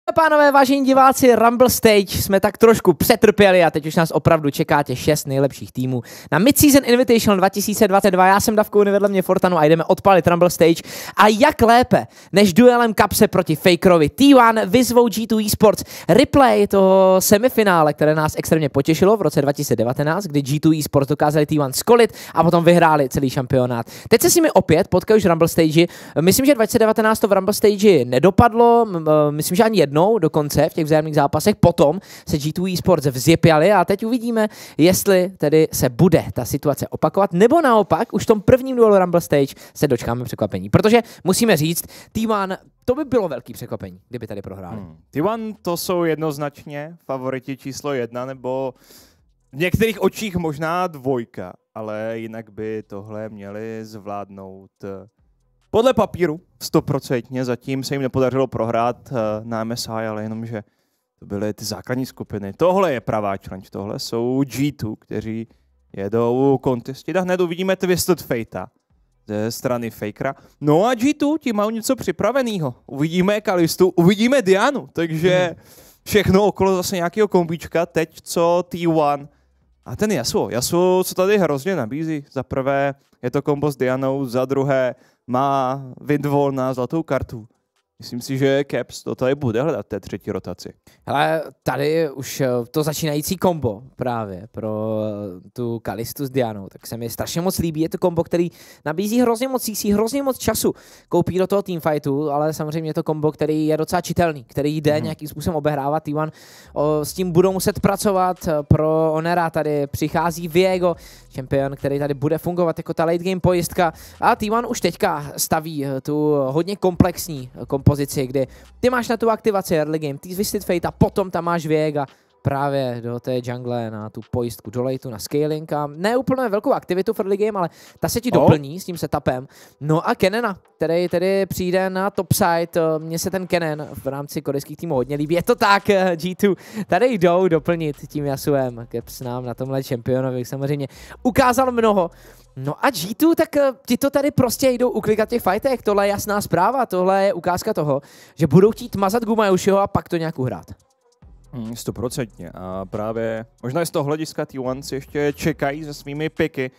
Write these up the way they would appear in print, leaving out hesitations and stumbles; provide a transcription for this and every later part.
Pánové, vážení diváci, Rumble Stage jsme tak trošku přetrpěli a teď už nás opravdu čeká těch 6 nejlepších týmů na Mid-Season Invitational 2022. Já jsem Davkouni, vedle mě Fortanu a jdeme odpalit Rumble Stage. A jak lépe než duelem Kapse proti Fakerovi. T1 vyzvou G2 Esports. Replay toho semifinále, které nás extrémně potěšilo v roce 2019, kdy G2 Esports dokázali T1 skolit a potom vyhráli celý šampionát. Teď se s nimi opět potkají už v Rumble Stage. Myslím, že 2019 to v Rumble Stage nedopadlo, myslím, že ani jednou dokonce v těch vzájemných zápasech, potom se G2 Esports vzjepěli a teď uvidíme, jestli tedy se bude ta situace opakovat, nebo naopak už v tom prvním duelu Rumble Stage se dočkáme překvapení. Protože musíme říct, T1, to by bylo velký překvapení, kdyby tady prohráli. T1 to jsou jednoznačně favoriti číslo 1, nebo v některých očích možná 2, ale jinak by tohle měli zvládnout podle papíru 100%. Zatím se jim nepodařilo prohrát na MSI, ale jenom, že to byly ty základní skupiny. Tohle je pravá challenge, tohle jsou G2, kteří jedou kontestit a hned uvidíme Twisted Fatea ze strany Fakera. No a G2 ti mají něco připraveného. Uvidíme Kalistu, uvidíme Dianu, takže všechno okolo zase nějakého kombíčka. Teď co T1 a ten Yasuo, co tady hrozně nabízí. Za prvé je to kombo s Dianou, za druhé má Windwall na zlatou kartu. Myslím si, že Caps to tady bude hledat té třetí rotaci. Ale tady už to začínající kombo právě pro tu Kalistu s Dianou, tak se mi strašně moc líbí. Je to kombo, který nabízí hrozně moc CC, hrozně moc času. Koupí do toho teamfightu, ale samozřejmě je to kombo, který je docela čitelný, který jde nějakým způsobem obehrávat. T1 s tím budou muset pracovat. Pro Onera tady přichází Viego, šampion, který tady bude fungovat jako ta late game pojistka. A T1 už teďka staví tu hodně komplexní kompozici, kdy ty máš na tu aktivaci early game, ty Twisted Fate a potom tam máš Viega právě do té jungle na tu pojistku, do lateu, na scaling a ne úplně velkou aktivitu v early game, ale ta se ti doplní s tím setupem. No a Kenena, který tedy přijde na topside, mně se ten Kennen v rámci korejských týmů hodně líbí. Je to tak, G2 tady jdou doplnit tím Yasuem. Caps nám na tomhle čempionovi samozřejmě ukázal mnoho. No a G2, tak ti to tady prostě jdou uklikat těch fightech, tohle je jasná zpráva, tohle je ukázka toho, že budou chtít mazat Gumayushiho a pak to nějak uhrát. 100%. A právě možná z toho hlediska T1 si ještě čekají se svými piky.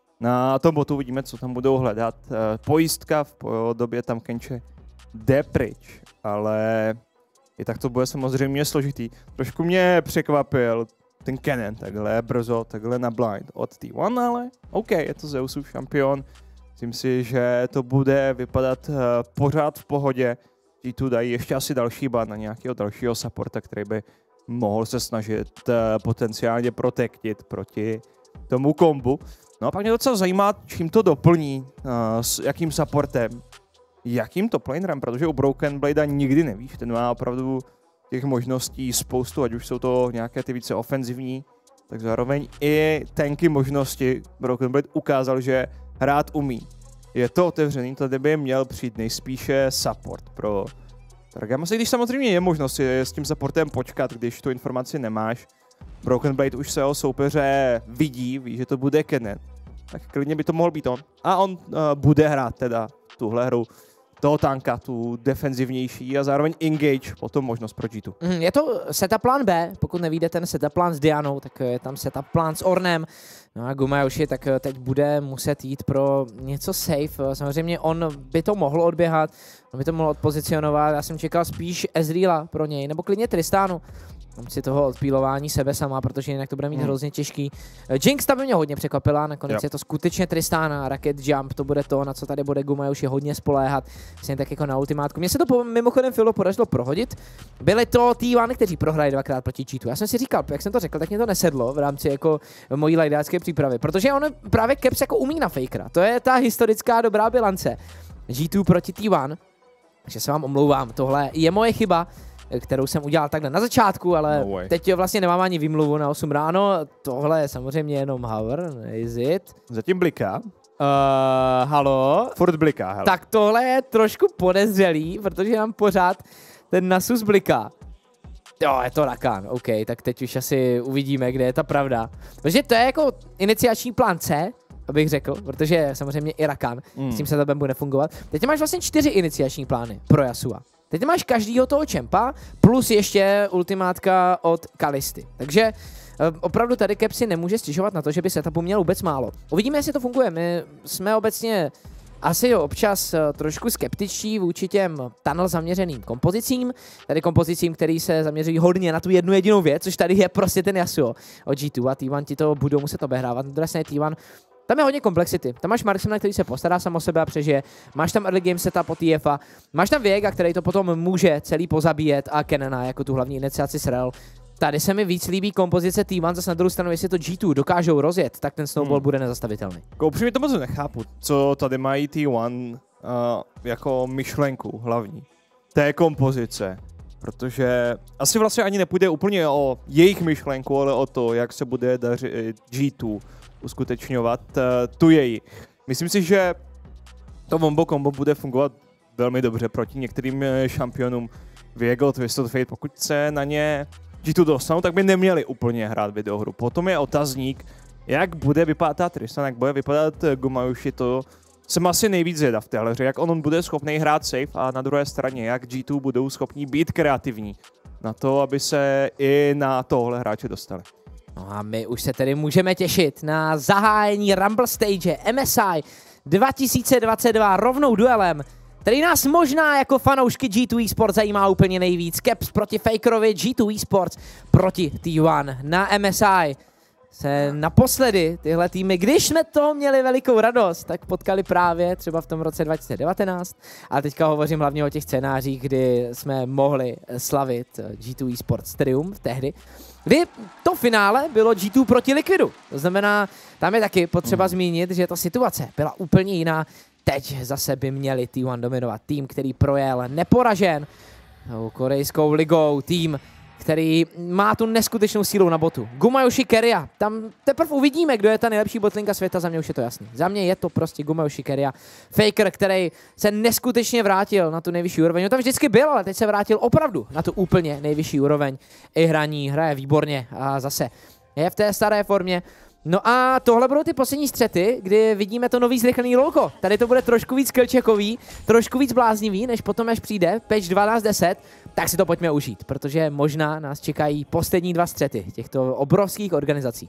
Na tom botu vidíme, co tam budou hledat. Pojistka v podobě tam Kenche jde pryč, ale i tak to bude samozřejmě složitý. Trošku mě překvapil ten Kennen takhle brzo, takhle na blind od T1, ale OK, je to Zeusův šampion. Myslím si, že to bude vypadat pořád v pohodě. G2 dají ještě asi další ban na nějakého dalšího supporta, který by mohl se snažit potenciálně protektit proti tomu kombu. No a pak mě docela zajímá, čím to doplní, s jakým supportem, jakým toplanerem, protože u Broken Blade nikdy nevíš, ten má opravdu těch možností spoustu, ať už jsou to nějaké ty více ofenzivní, tak zároveň i tanky možnosti. Broken Blade ukázal, že hrát umí. Je to otevřený, tady by měl přijít nejspíše support pro Targamas, když samozřejmě je možnost s tím supportem počkat, když tu informaci nemáš. Broken Blade už se o soupeře ví, že to bude Kennen, tak klidně by to mohl být on. A on bude hrát teda tuhle hru toho tanka, tu defenzivnější a zároveň engage, potom možnost pro G2. Je to setup plán B, pokud nevíde ten setup plán s Dianou, tak je tam setup plán s Ornem. No a Gumayushi tak teď bude muset jít pro něco safe. Samozřejmě on by to mohl odběhat, on by to mohl odpozicionovat. Já jsem čekal spíš Ezreala pro něj, nebo klidně Tristanu. Mám si toho odpílování sebe sama, protože jinak to bude mít hrozně těžký. Jinx ta by mě hodně překvapila, nakonec je to skutečně Tristana, Rocket Jump, to bude to, na co tady bude Gumayushi hodně spoléhat, vlastně tak jako na ultimátku. Mně se to mimochodem Filo podařilo prohodit. Byli to T1, kteří prohráli 2krát proti G2. Já jsem si říkal, jak jsem to řekl, tak mě to nesedlo v rámci jako mojí lajdácké přípravy, protože on právě Caps jako umí na Fakera. To je ta historická dobrá bilance. G2 proti T1, takže se vám omlouvám, tohle je moje chyba, kterou jsem udělal takhle na začátku, ale teď vlastně nemám ani výmluvu na 8 ráno. Tohle je samozřejmě jenom hover, is it? Zatím bliká. Halo? Furt bliká, hele. Tak tohle je trošku podezřelý, protože nám pořád ten Nasus bliká. Jo, je to Rakan, OK, tak teď už asi uvidíme, kde je ta pravda. Protože to je jako iniciační plán C, abych řekl, protože samozřejmě i Rakan s tím setupem bude fungovat. Teď máš vlastně 4 iniciační plány pro Yasua, Teď máš každýho toho čempa, plus ještě ultimátka od Kalisty. Takže opravdu tady Cap si nemůže stěžovat na to, že by setupu měl vůbec málo. Uvidíme, jestli to funguje. My jsme obecně asi občas trošku skeptičtí vůči těm tunnel zaměřeným kompozicím, tady kompozicím, který se zaměřují hodně na tu jednu jedinou věc, což tady je prostě ten Yasuo od G2 a T1 ti to budou muset obehrávat. Na druhé straně T1, tam je hodně komplexity. Tam máš Marksmana, který se postará sám o sebe a přežije. Máš tam early game setup od TFA. Máš tam Viega, který to potom může celý pozabíjet a Kenana jako tu hlavní iniciaci srel. Tady se mi víc líbí kompozice T1, zase na druhou stranu, jestli to G2 dokážou rozjet, tak ten snowball bude nezastavitelný. Upřímně to moc nechápu, co tady mají T1 jako myšlenku hlavní té kompozice. Protože asi vlastně ani nepůjde úplně o jejich myšlenku, ale o to, jak se bude dařit G2 uskutečňovat tu její. Myslím si, že to Wombo combo bude fungovat velmi dobře proti některým šampionům Viego, Twisted Fate, pokud se na ně G2 dostanou, tak by neměli úplně hrát videohru. Potom je otazník, jak bude vypadat Tristan, jak bude vypadat Gumayushi, to jsem asi nejvíc zvědav v téhle hře, jak on bude schopný hrát safe a na druhé straně, jak G2 budou schopní být kreativní na to, aby se i na tohle hráče dostali. No a my už se tedy můžeme těšit na zahájení Rumble Stage MSI 2022 rovnou duelem, který nás možná jako fanoušky G2 Esports zajímá úplně nejvíc. Caps proti Fakerovi, G2 Esports proti T1 na MSI. Se naposledy tyhle týmy, když jsme to měli velikou radost, tak potkali právě třeba v tom roce 2019, ale teďka hovořím hlavně o těch scénářích, kdy jsme mohli slavit G2 Esports triumf tehdy, kdy to finále bylo G2 proti Liquidu. To znamená, tam je taky potřeba zmínit, že ta situace byla úplně jiná. Teď zase by měli T1 dominovat. Tým, který projel neporažen korejskou ligou, tým, který má tu neskutečnou sílu na botu. Gumayushi Keria, tam teprve uvidíme, kdo je ta nejlepší botlinka světa, za mě už je to jasný. Za mě je to prostě Gumayushi Keria. Faker, který se neskutečně vrátil na tu nejvyšší úroveň. On tam vždycky byl, ale teď se vrátil opravdu na tu úplně nejvyšší úroveň. I hraní, hraje výborně a zase je v té staré formě. No a tohle budou ty poslední střety, kdy vidíme to nový zrychlený lolko. Tady to bude trošku víc skillcheckový, trošku víc bláznivý, než potom až přijde patch 12.10, tak si to pojďme užít, protože možná nás čekají poslední dva střety těchto obrovských organizací.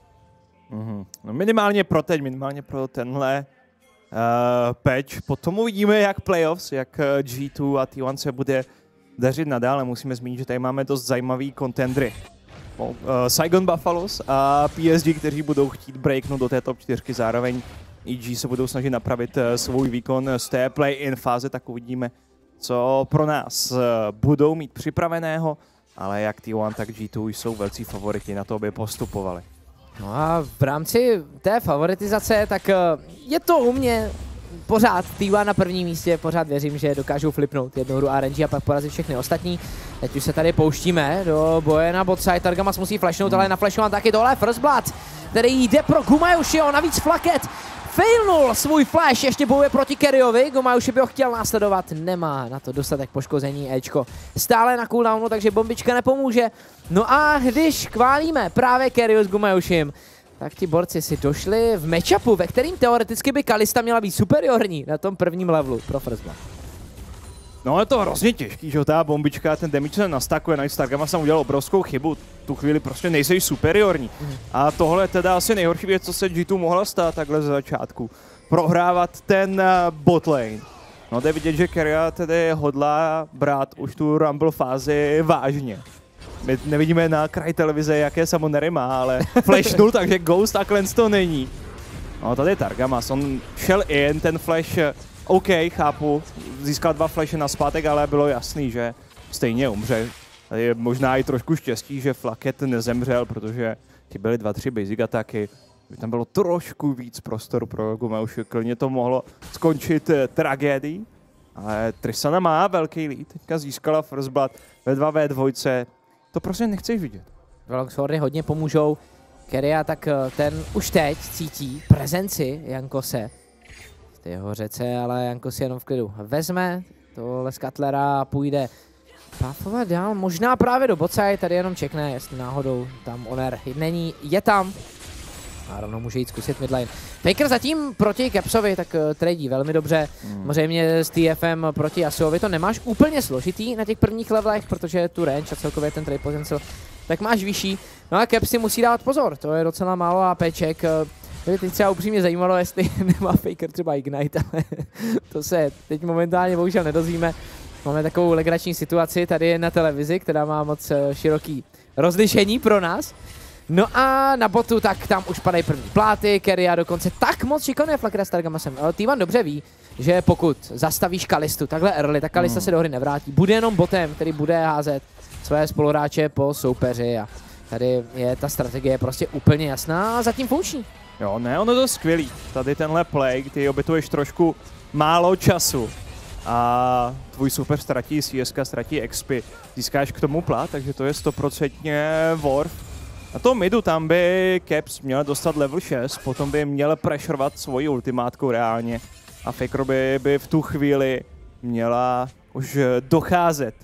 No minimálně pro teď, minimálně pro tenhle patch. Potom uvidíme, jak playoffs, jak G2 a T1 se bude dařit nadále. Musíme zmínit, že tady máme dost zajímavý contendry. Saigon Buffaloes a PSG, kteří budou chtít breaknout do té top 4, zároveň EG se budou snažit napravit svůj výkon z té play-in fáze, tak uvidíme, co pro nás budou mít připraveného, ale jak T1, tak G2 jsou velcí favoriti na to, aby postupovali. No a v rámci té favoritizace, tak je to u mě pořád T1 na prvním místě, pořád věřím, že dokážou flipnout jednu hru RNG a pak porazit všechny ostatní. Teď už se tady pouštíme do boje na botside, Targamas musí flashnout, ale naflashnul taky tohle First Blood, který jde pro Gumayushiho, navíc Flaket failnul svůj flash, ještě bojuje proti Kerryovi, Gumayushi by ho chtěl následovat, nemá na to dostatek poškození, Ečko stále na cooldownu, takže bombička nepomůže. No a když chválíme právě Kerryu s Gumayushim, tak ti borci si došli v matchupu, ve kterým teoreticky by Kalista měla být superiorní na tom prvním levelu pro First Blood. No je to hrozně těžký, že ta bombička, ten damage se nastakuje, navíc Targamas sam udělal obrovskou chybu, tu chvíli prostě nejseš superiorní. A tohle je teda asi nejhorší věc, co se G2 mohla stát takhle ze začátku. Prohrávat ten bot lane. No jde vidět, že Keria tedy hodlá brát už tu Rumble fázi vážně. My nevidíme na kraji televize, jaké samonery má, ale flashnul, takže Ghost a Cleanse to není. No tady je Targamas, on šel in, ten flash, OK, chápu, získal 2 flashy nazpátek, ale bylo jasný, že stejně umře. Tady je možná i trošku štěstí, že Flaket nezemřel, protože ti byly 2-3 basic ataky. Tam bylo trošku víc prostoru pro Gumayushi, klidně to mohlo skončit tragédií. Ale Tristana má velký lead, teďka získala First Blood ve 2v2, to prostě nechceš vidět. Longswordy hodně pomůžou. Keria, tak ten už teď cítí prezenci Jankose v té jeho řece, ale Jankos jenom v klidu vezme tohle z Cutlera a půjde buffovat dál, možná právě do botside, tady jenom čekne, jestli náhodou tam Oner není, je tam. A rovnou může jít zkusit midlane. Faker zatím proti Capsovi, tak tradí velmi dobře. Samozřejmě s TFM proti Yasuovi to nemáš úplně složitý na těch prvních levelech, protože tu range a celkově ten trade potential tak máš vyšší. No a Caps si musí dát pozor, to je docela málo APček. Mě teď třeba upřímně zajímalo, jestli nemá Faker třeba Ignite, ale to se teď momentálně bohužel nedozvíme. Máme takovou legrační situaci tady na televizi, která má moc široký rozlišení pro nás. No a na botu, tak tam už padají první pláty, Keria dokonce tak moc šikanuje Flakera s Targamasem. Ale T1 dobře ví, že pokud zastavíš Kalistu takhle early, tak Kalista se do hry nevrátí. Bude jenom botem, který bude házet své spoluhráče po soupeři a tady je ta strategie prostě úplně jasná a zatím funkční. Jo, ne, ono je to skvělý. Tady tenhle play, ty obětuješ trošku málo času a tvůj super ztratí CSK, ztratí expy, získáš k tomu plat, takže to je 100% worth. Na tom midu tam by Caps měl dostat level 6, potom by měl pressurovat svoji ultimátku reálně a Faker by v tu chvíli měla už docházet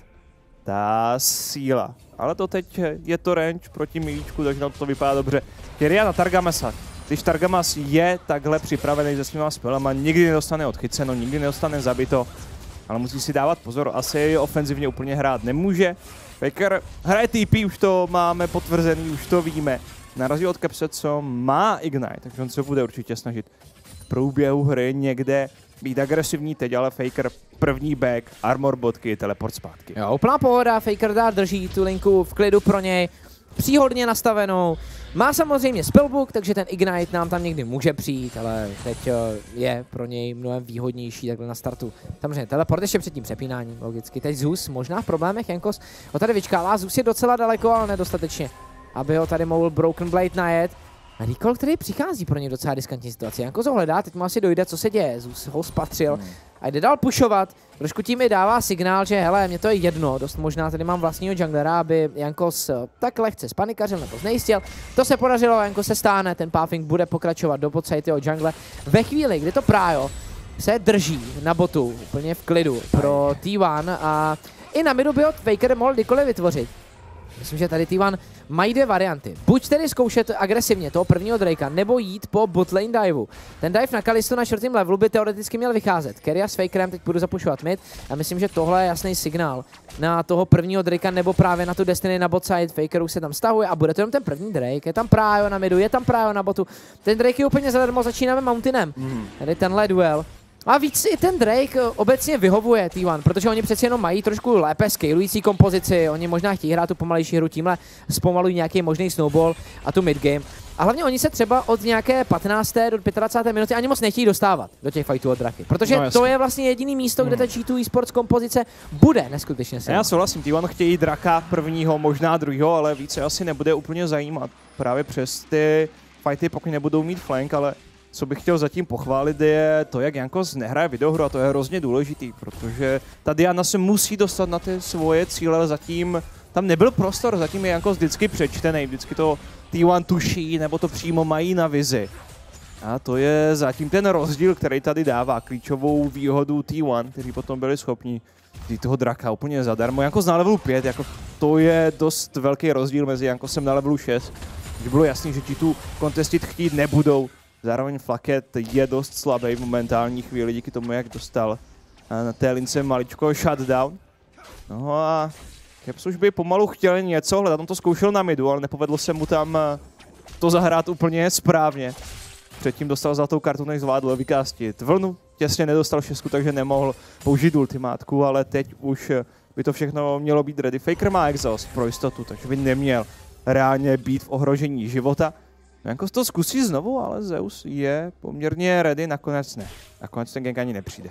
ta síla. Ale to teď je to range proti míčku, takže to vypadá dobře. Keria na Targamasa. Když Targamas je takhle připravený se svýma spelama, nikdy nedostane odchyceno, nikdy nedostane zabito, ale musí si dávat pozor, asi ofenzivně úplně hrát nemůže. Faker hraje TP, už to máme potvrzený, už to víme. Na rozdíl od Capse, co má Ignite, takže on se bude určitě snažit v průběhu hry někde být agresivní teď, ale Faker první back, armor bodky, teleport zpátky. Jo, úplná pohoda, Faker dá drží tu linku v klidu pro něj, příhodně nastavenou. Má samozřejmě spellbook, takže ten Ignite nám tam někdy může přijít, ale teď je pro něj mnohem výhodnější takhle na startu. Samozřejmě teleport ještě před tím přepínáním, logicky. Teď Zeus možná v problémech, Jankos ho tady vyčkává, Zeus je docela daleko, ale nedostatečně, aby ho tady mohl Broken Blade najet. A Recall, který přichází pro ně docela riskantní situaci. Jankos ho hledá, teď mu asi dojde, co se děje. Zeus ho spatřil a jde dál pushovat. Trošku tím mi dává signál, že hele, mě to je jedno, dost možná tady mám vlastního junglera, aby Jankos tak lehce spanikařil nebo znejistil. To se podařilo, Jankos se stáhne, ten pathing bude pokračovat do podsajtyho jungle. Ve chvíli, kdy to Prájo se drží na botu, úplně v klidu pro T1 a i na midu by od Faker mohl kdykoliv vytvořit. Myslím, že tady T1 mají dvě varianty. Buď tedy zkoušet agresivně toho prvního Drakea, nebo jít po botlane diveu. Ten dive na Kalistu na čtvrtém levelu by teoreticky měl vycházet. Keria s Fakerem teď půjdu zapušovat mid a myslím, že tohle je jasný signál na toho prvního Drakea nebo právě na tu Destiny na bot side. Faker už se tam stahuje a bude to jenom ten první Drake. Je tam Prájo na midu, je tam Prájo na botu. Ten Drake je úplně zadarmo, začínáme Mountainem. Tady tenhle duel. A víc i ten Drake obecně vyhovuje T1, protože oni přeci jenom mají trošku lépe scalující kompozici, oni možná chtějí hrát tu pomalejší hru, tímhle zpomalují nějaký možný snowball a tu midgame. A hlavně oni se třeba od nějaké 15. do 25. minuty ani moc nechtějí dostávat do těch fightů od Draky, protože to je vlastně jediný místo, kde ta G2 esports kompozice bude neskutečně silná. Já souhlasím, T1 chtějí Draka prvního, možná druhého, ale více asi nebude úplně zajímat právě přes ty fighty, pokud nebudou mít flank, ale co bych chtěl zatím pochválit je to, jak Jankos nehraje videohru a to je hrozně důležitý, protože ta Diana se musí dostat na ty svoje cíle, ale zatím tam nebyl prostor, zatím je Jankos vždycky přečtený, vždycky to T1 tuší nebo to přímo mají na vizi. A to je zatím ten rozdíl, který tady dává klíčovou výhodu T1, kteří potom byli schopni vzít toho Draka úplně zadarmo. Jankos na levelu 5, jako to je dost velký rozdíl mezi Jankosem na levelu 6, když bylo jasný, že ti tu kontestit chtít nebudou. Zároveň Flaket je dost slabý v momentální chvíli díky tomu, jak dostal na té lince maličko shutdown. No a Caps už by pomalu chtěl něco hledat, on to zkoušel na midu, ale nepovedlo se mu tam to zahrát úplně správně. Předtím dostal zlatou kartu, než zvládl vykástit vlnu, těsně nedostal šestku, takže nemohl použít ultimátku, ale teď už by to všechno mělo být ready. Faker má exhaust pro jistotu, takže by neměl reálně být v ohrožení života. Jankos to zkusí znovu, ale Zeus je poměrně ready, nakonec ne. Nakonec ten gank ani nepřijde.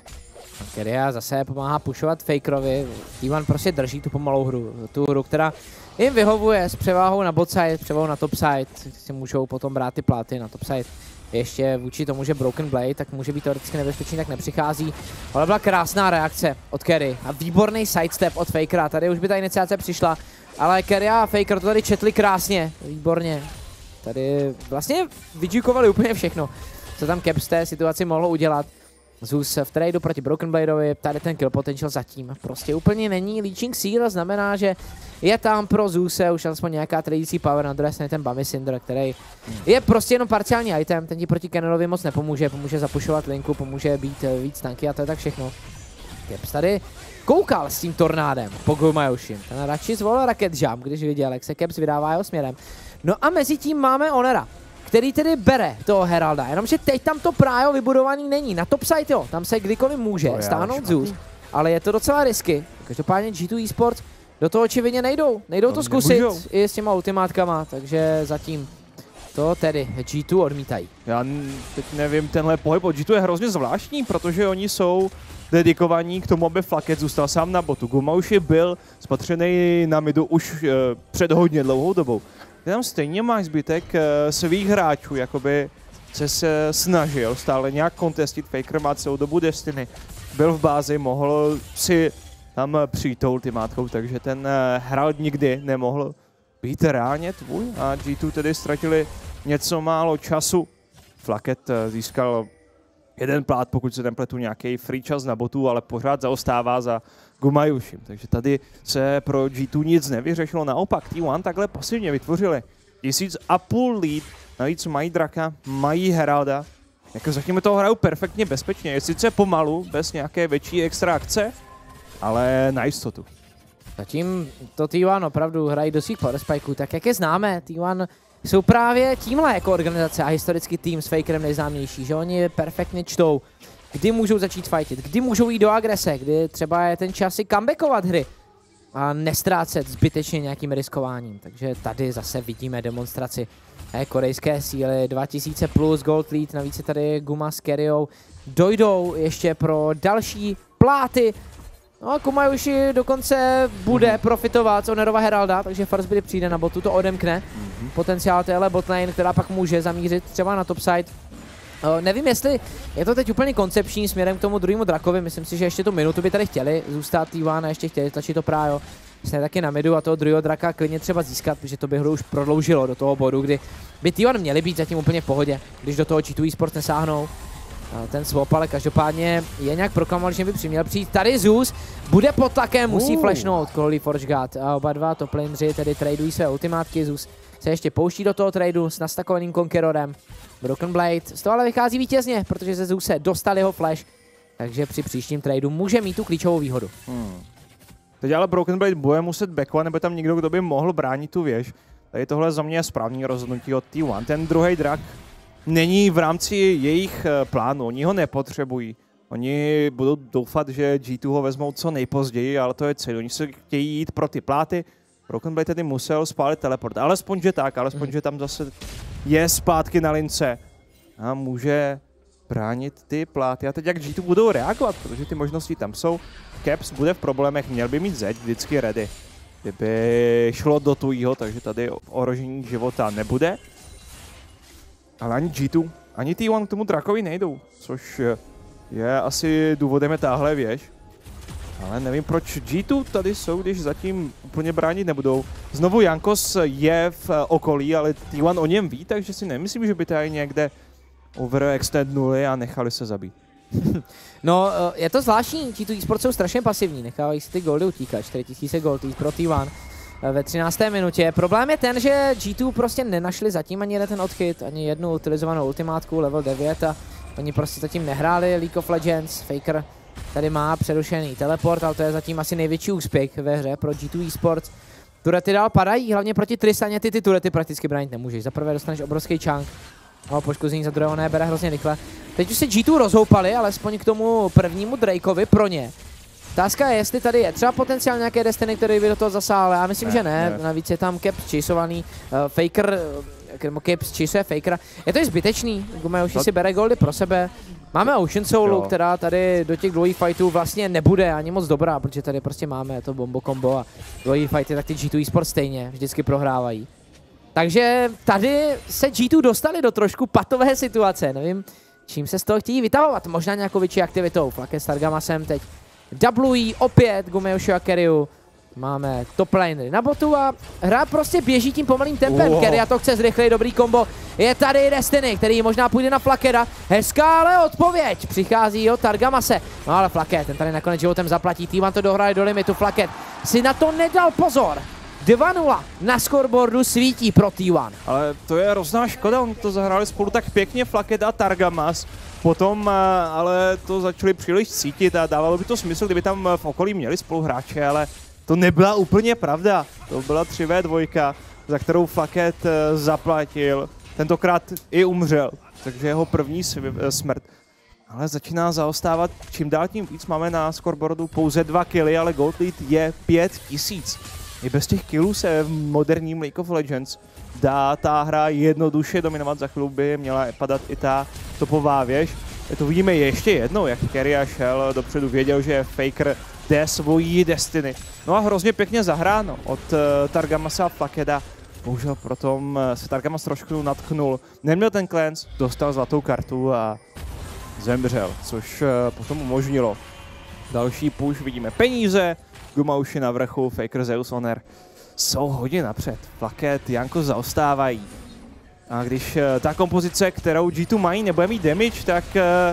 Keria zase pomáhá pushovat Fakerovi. T1 prostě drží tu pomalou hru. Tu hru, která jim vyhovuje s převáhou na botside, s převáhou na topside. Si můžou potom brát ty pláty na topside. Ještě vůči tomu, že Broken Blade, tak může být teoreticky nebezpečný, tak nepřichází. Ale byla krásná reakce od Kery a výborný sidestep od Fakera. Tady už by ta iniciace přišla, ale Keria a Faker to tady četli krásně, výborně. Tady vlastně vyčukovali úplně všechno, co tam Caps v té situaci mohlo udělat. Zeus v tradu proti Broken Bladeovi, tady ten kill potential zatím prostě úplně není. Leeching Seal znamená, že je tam pro Zeuse už alespoň nějaká tradicí power, na druhé straně ten Bummy Cinder, který je prostě jenom parciální item, ten ti proti Cannonlovi moc nepomůže, pomůže zapušovat linku, pomůže být víc tanky a to je tak všechno. Caps tady koukal s tím tornádem po Gumayoshim, ten radši zvolil Rocket Jump, když viděl, jak se Caps vydává jeho směrem. No a mezi tím máme Onera, který tedy bere toho Heralda, jenomže teď tam to prájo vybudovaný není. Na topside jo, tam se kdykoliv může stáhnout Zeus, ale je to docela risky. Každopádně G2 Esports do toho očividně nejdou to zkusit i s těma ultimátkama, takže zatím to tedy G2 odmítají. Já teď nevím, tenhle pohyb od G2 je hrozně zvláštní, protože oni jsou dedikovaní k tomu, aby Flaket zůstal sám na botu. Gumayushi byl spatřený na midu už před hodně dlouhou dobou. Ty tam stejně máš zbytek svých hráčů, jakoby se snažil stále nějak kontestit. Faker má celou dobu Destiny, byl v bázi, mohl si tam přijít tou ultimátkou, takže ten Herald nikdy nemohl být reálně tvůj a G2 tedy ztratili něco málo času. Flaket získal jeden plát, pokud se nepletu, nějaký free čas na botu, ale pořád zaostává za Gumayushim. Takže tady se pro G2 nic nevyřešilo, naopak T1 takhle pasivně vytvořili 1500 lead, navíc mají Draka, mají Heralda, jako zatím toho hrajou perfektně bezpečně, je sice pomalu, bez nějaké větší extra akce, ale na jistotu. Zatím to T1 opravdu hrají do svých power spikeů, tak jak je známe, T1 jsou právě tímhle jako organizace a historicky tým s Fakerem nejznámější, že oni perfektně čtou, kdy můžou začít fightit, kdy můžou jít do agrese, kdy třeba je ten čas si comebackovat hry a nestrácet zbytečně nějakým riskováním. Takže tady zase vidíme demonstraci korejské síly, 2000 plus gold lead, navíc je tady Guma s Keryou, dojdou ještě pro další pláty. No a Gumayushi dokonce bude profitovat z Onerova Heralda, takže Firstbid přijde na botu, to odemkne potenciál téhle botlane, která pak může zamířit třeba na topside. Nevím, jestli je to teď úplně koncepční směrem k tomu druhému drakovi, myslím si, že ještě tu minutu by tady chtěli zůstat T1 a ještě chtěli tlačit to prájo. Jsme taky na midu a toho druhého draka klidně třeba získat, protože to by hru už prodloužilo do toho bodu, kdy by T1 měli být zatím úplně v pohodě, když do toho G2 Esports nesáhnou. Ten swap, ale každopádně je nějak proklamovat, že by přiměl přijít. Tady Zeus bude pod tlakem, musí flashnout Holy Forge God. A oba dva top laneři tedy tradují své ultimátky. Zeus se ještě pouští do toho tradu s nastakovaným Conquerorem. Broken Blade z toho ale vychází vítězně, protože ze Zeuse dostal jeho flash. Takže při příštím tradu může mít tu klíčovou výhodu. Teď ale Broken Blade bude muset backovat, nebo tam někdo, kdo by mohl bránit tu věž. Tady tohle za mě je správný rozhodnutí od T1. Ten druhý drak není v rámci jejich plánu, oni ho nepotřebují. Oni budou doufat, že G2 ho vezmou co nejpozději, ale to je celé. Oni se chtějí jít pro ty pláty. Broken Blade tedy musel spálit teleport, alespoň že tam zase je zpátky na lince a může bránit ty pláty. A teď jak G2 budou reagovat, protože ty možnosti tam jsou. Caps bude v problémech, měl by mít zeď vždycky ready, kdyby šlo do tujího, takže tady ohrožení života nebude. Ale ani G2, ani T1 k tomu drakovi nejdou, což je asi důvodem je táhle věž. Ale nevím, proč G2 tady jsou, když zatím úplně bránit nebudou. Znovu Jankos je v okolí, ale T1 o něm ví, takže si nemyslím, že by tady někde overextendnuli a nechali se zabít. No, je to zvláštní, G2 Esports jsou strašně pasivní, nechávají si ty goldy utíkat, 4000 gold pro T1 ve 13. minutě. Problém je ten, že G2 prostě nenašli zatím ani jeden ten odchyt, ani jednu utilizovanou ultimátku level 9 a oni prostě zatím nehráli League of Legends. Faker tady má přerušený teleport, ale to je zatím asi největší úspěch ve hře pro G2 Esports. Turety dál padají, hlavně proti Tristaně ty turety prakticky bránit nemůžeš. Za prvé dostaneš obrovský chunk, no, poškození, za druhého nebere hrozně rychle. Teď už se G2 rozhoupali, alespoň k tomu prvnímu Drakeovi pro ně. Otázka je, jestli tady je třeba potenciál nějaké Destiny, který by do toho zasáhl, já myslím, že ne. Navíc je tam Caps chaseovaný, Faker, Caps chaseuje Fakera. Je to i zbytečný, Gumayushi si bere goldy pro sebe. Máme Ocean Soulu, která tady do těch dlouhých fightů vlastně nebude ani moc dobrá, protože tady prostě máme to bombo combo a dlouhý fighty, tak ty G2 Esports stejně vždycky prohrávají. Takže tady se G2 dostali do trošku patové situace, nevím, čím se z toho chtějí vytahovat, možná nějakou větší aktivitou. Flake s Targamasem teď doublují opět Gumayushi a Keryu. máme top lanery na botu a hra prostě běží tím pomalým tempem. Keria to chce zrychlit, dobrý kombo. Je tady Destiny, který možná půjde na Flakera. Hezká ale odpověď. Přichází od Targamase. No ale Flaket, ten tady nakonec životem zaplatí. T1 to dohraje do limitu. Flaket si na to nedal pozor. 2-0 na scoreboardu svítí pro T1. Ale to je hrozná škoda, oni to zahráli spolu tak pěkně, Flaket a Targamas. Potom ale to začali příliš cítit a dávalo by to smysl, kdyby tam v okolí měli spolu hráče, ale to nebyla úplně pravda. To byla 3v2, za kterou Flaket zaplatil. Tentokrát i umřel, takže jeho první smrt. Ale začíná zaostávat čím dál tím víc. Máme na scoreboardu pouze 2 killy, ale gold lead je 5000. I bez těch killů se v moderním League of Legends dá ta hra jednoduše dominovat. Za chvíli by měla padat i ta topová věž. To vidíme ještě jednou, jak Keria šel dopředu, věděl, že Faker jde svojí Destiny. No a hrozně pěkně zahráno od Targamasa a Flakeda. Bohužel potom se Targamas trošku natknul. Neměl ten cleanse, dostal zlatou kartu a zemřel, což potom umožnilo další push. Vidíme peníze, Guma už je na vrchu, Faker, Zeus, Honor jsou hodně napřed. Flaket, Janko zaostávají. A když ta kompozice, kterou G2 mají, nebude mít damage, tak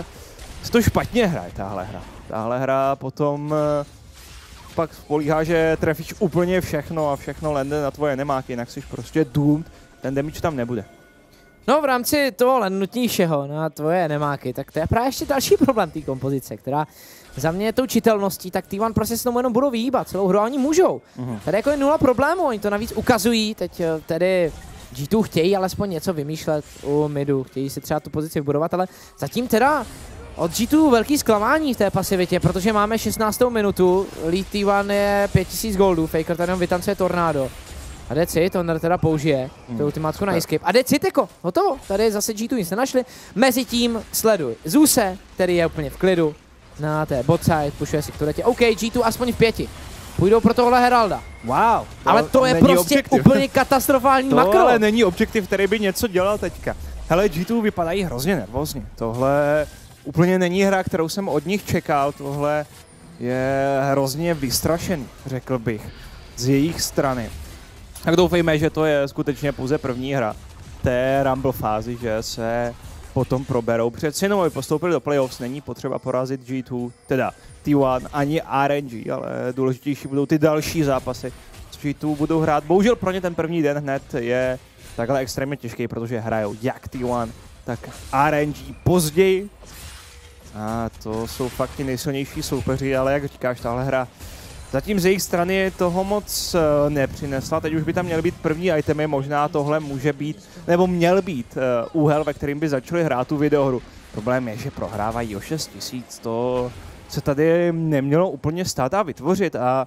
se to špatně hraje tahle hra. Tahle hra potom pak spolíhá, že trefíš úplně všechno a všechno lende na tvoje nemáky, jinak jsi prostě doomed, ten damage tam nebude. No v rámci toho nutnějšího na tvoje nemáky, tak to je právě ještě další problém té kompozice, která za mě je tou čitelností, tak T1 prostě se tomu jenom budou vyhýbat, celou hru oni můžou. Tady jako je 0 problémů, oni to navíc ukazují, teď tedy G2 chtějí alespoň něco vymýšlet u midu, chtějí si třeba tu pozici vybudovat, ale zatím teda od G2 velký zklamání v té pasivitě, protože máme 16. minutu, lead T1 je 5000 goldů, Faker tady jenom vytancuje tornádo. A Decid, on teda použije tu ultimátku na escape. A Decid jako, hotovo, tady zase G2 nic nenašli. Mezitím sleduj Zuse, který je úplně v klidu na té bot side, pušuje si k turetě. OK, G2 aspoň v 5. Půjdou pro tohle Heralda. Wow. Ale to je prostě objektiv. Úplně katastrofální makro. Ale není objektiv, který by něco dělal teďka. Hele, G2 vypadají hrozně nervózně. Tohle úplně není hra, kterou jsem od nich čekal. Tohle je hrozně vystrašený, řekl bych, z jejich strany. Tak doufejme, že to je skutečně pouze první hra té Rumble fázi, že se potom proberou. Přeci jenom, aby postoupili do playoffs, není potřeba porazit G2, teda T1 ani RNG, ale důležitější budou ty další zápasy. G2 budou hrát. Bohužel pro ně ten první den hned je takhle extrémně těžký, protože hrajou jak T1, tak RNG později. A to jsou fakt ti nejsilnější soupeři, ale jak říkáš, tahle hra zatím z jejich strany toho moc nepřinesla. Teď už by tam měly být první itemy, možná tohle může být, nebo měl být úhel, ve kterým by začali hrát tu videohru. Problém je, že prohrávají o 6000, to se tady nemělo úplně stát a vytvořit a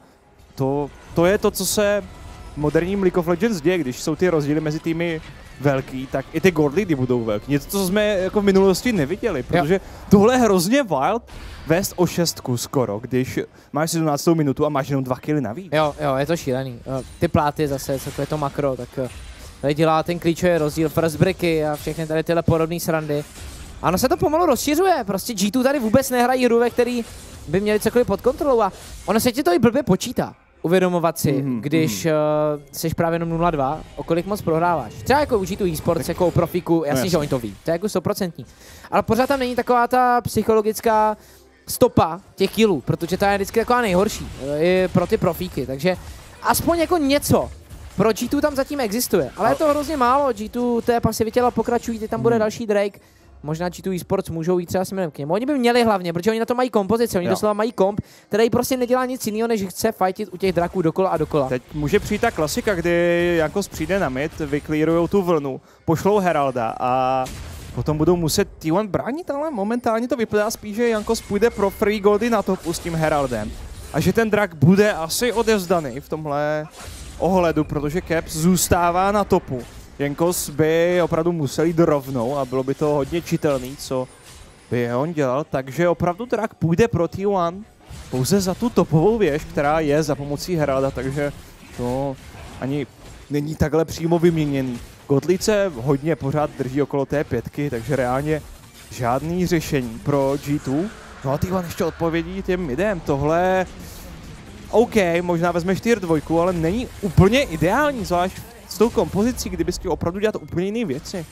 to je to, co se v moderním League of Legends děje, když jsou ty rozdíly mezi týmy velký, tak i ty gold leady budou velký. Něco, co jsme jako v minulosti neviděli, protože tohle je hrozně wild vést o 6 skoro, když máš 17. minutu a máš jenom 2 killy navíc. Jo, je to šílený. Ty pláty zase, co je to makro, tak tady dělá ten klíčový rozdíl, first breaky a všechny tady tyhle podobné srandy. Ano, se to pomalu rozšiřuje, prostě G2 tady vůbec nehrají hru, ve který by měli cokoliv pod kontrolou a ono se ti to i blbě počítá. Uvědomovat si, když seš právě jenom 0-2, o kolik moc prohráváš. Třeba jako užít tu e-sports jako u profíku, jasně, že oni to ví, to je jako 100%. Ale pořád tam není taková ta psychologická stopa těch killů, protože ta je vždycky taková nejhorší i pro ty profíky, takže aspoň jako něco pro G2 tam zatím existuje, ale je to hrozně málo, G2 té pasivitě pokračují, teď tam bude další Drake. Možná G2 eSports můžou jít třeba směrem k němu. Oni by měli hlavně, protože oni na to mají kompozici, oni doslova mají komp, který prostě nedělá nic jiného, než chce fightit u těch draků dokola a dokola. Teď může přijít ta klasika, kdy Jankos přijde na mid, vyklírujou tu vlnu, pošlou Heralda a potom budou muset T1 bránit, ale momentálně to vypadá spíš, že Jankos půjde pro free goldy na topu s tím Heraldem. A že ten drak bude asi odevzdaný v tomhle ohledu, protože Caps zůstává na topu. Jankos by opravdu musel jít rovnou a bylo by to hodně čitelný, co by on dělal, takže opravdu drak půjde pro T1 pouze za tu topovou věž, která je za pomocí Heralda, takže to ani není takhle přímo vyměněný. Godlice hodně pořád drží okolo té 5, takže reálně žádný řešení pro G2. No a T1 ještě odpovědí tím midem, tohle OK, možná vezmeš tier 2, ale není úplně ideální, zvlášť s tou kompozicí, kdybys chtěl opravdu dělat úplně jiné věci.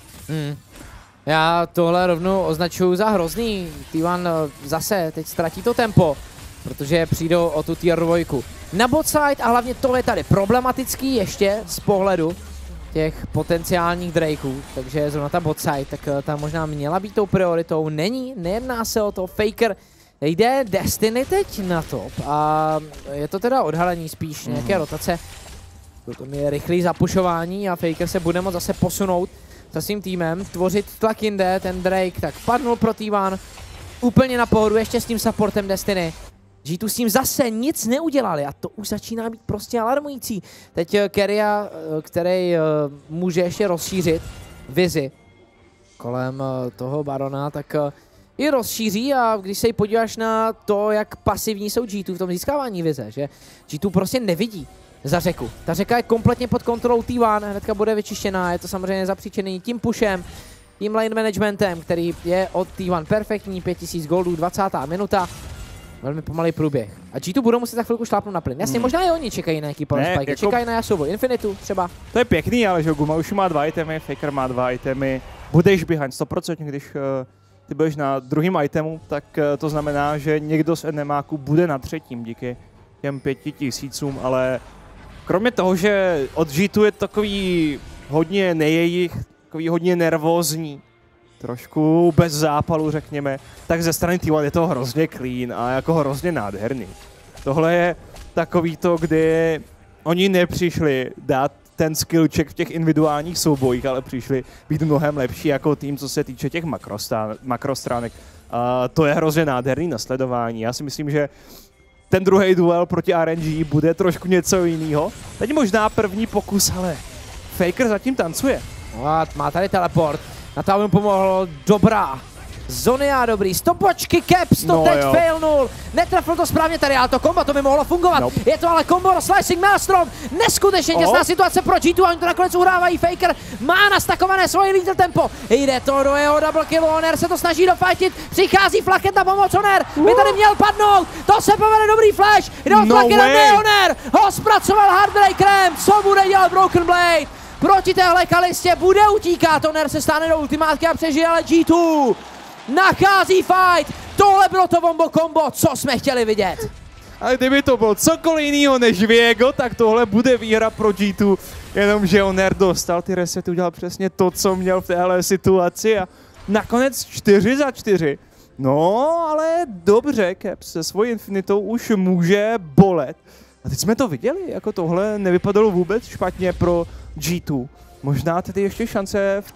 Já tohle rovnou označuju za hrozný. T1 zase teď ztratí to tempo, protože přijdou o tu tier 2. Na bot side a hlavně tohle je tady problematický ještě z pohledu těch potenciálních Drakeů, takže zrovna ta bot side, tak ta možná měla být tou prioritou. Není, nejedná se o to. Faker jde Destiny teď na top a je to teda odhalení spíš nějaké rotace. To je rychlý zapušování a Faker se bude moct zase posunout za svým týmem, tvořit tlak jinde. Ten Drake tak padnul pro T1 úplně na pohodu, ještě s tím supportem Destiny. G2 s tím zase nic neudělali a to už začíná být prostě alarmující. Teď Keria, který může ještě rozšířit vizi kolem toho Barona, tak i rozšíří a když se podíváš na to, jak pasivní jsou G2 v tom získávání vize, že G2 prostě nevidí za řeku. Ta řeka je kompletně pod kontrolou T1, hnedka bude vyčištěná, je to samozřejmě zapříčený tím pushem, tím lane managementem, který je od T1 perfektní, 5000 goldů, 20. minuta. Velmi pomalý průběh. A G2 budou muset za chvilku šlápnout na plyn. Jasně, možná i oni čekají na nějaký power spike, jako... čekají na Yasuovu Infinitu třeba. To je pěkný, ale že Guma už má 2 itemy, Faker má 2 itemy. Budeš behind 100%, když ty budeš na druhém itemu, tak to znamená, že někdo z enemáků bude na třetím díky těm 5000, ale kromě toho, že od G2 je takový hodně nejejich, takový hodně nervózní, trošku bez zápalu, řekněme, tak ze strany T1 je to hrozně clean a jako hrozně nádherný. Tohle je takový to, kdy oni nepřišli dát ten skill check v těch individuálních soubojích, ale přišli být mnohem lepší jako tým, co se týče těch makrostránek. A to je hrozně nádherný nasledování. Já si myslím, že ten druhý duel proti RNG bude trošku něco jiného. Teď možná první pokus, ale Faker zatím tancuje. Má tady teleport. Na to mu pomohlo dobrá Zonia, dobrý stopočky, Caps to teď failnul, netrefil to správně tady, ale to kombo to by mohlo fungovat, je to ale kombo Slicing Maelstrom, neskutečně těsná situace pro G2, oni to nakonec uhrávají, Faker má nastakované svoje lethal tempo, jde to do jeho double kill, Oner se to snaží dofajtit, přichází Flaket na pomoc, Oner by tady měl padnout, to se povede, dobrý flash, jde od Flaket na Oner, ho zpracoval Heartbreakerem, co bude dělat Broken Blade? Proti téhle Kalistě bude utíkat, Oner se stane do ultimátky a přežije, ale G2 nachází fight. Tohle bylo to Wombo combo, co jsme chtěli vidět. Ale kdyby to bylo cokoliv jiného než Viego, tak tohle bude výhra pro G2. Jenomže Oner dostal ty resety, udělal přesně to, co měl v téhle situaci a nakonec 4-4. No, ale dobře, Caps se svojí infinitou už může bolet. A teď jsme to viděli, jako tohle nevypadalo vůbec špatně pro G2. Možná tedy ještě šance v